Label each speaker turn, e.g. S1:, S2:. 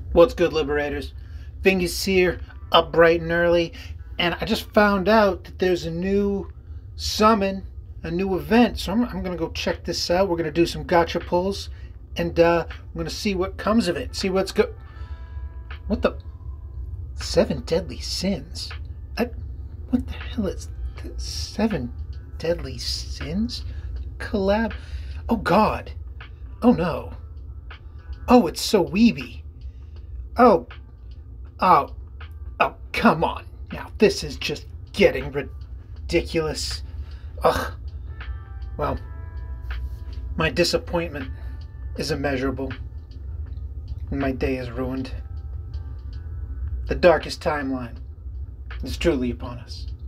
S1: What's good, Liberators? Fingers here, up bright and early, and I just found out that there's a new summon, a new event, so I'm going to go check this out. We're going to do some gacha pulls, and I'm going to see what comes of it, see what's good. What the? 7 deadly sins? What the hell is 7 deadly sins? Collab? Oh, God. Oh, no. Oh, it's so weeby. Oh, oh, oh, come on. Now, this is just getting ridiculous. Ugh. Well, my disappointment is immeasurable. And my day is ruined. The darkest timeline is truly upon us.